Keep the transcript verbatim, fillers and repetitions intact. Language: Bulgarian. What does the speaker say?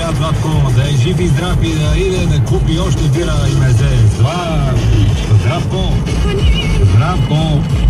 Така, Златко, да е жив и здрав и да иде да купи още бира и мезе. Здрав! Здравко! Здравко!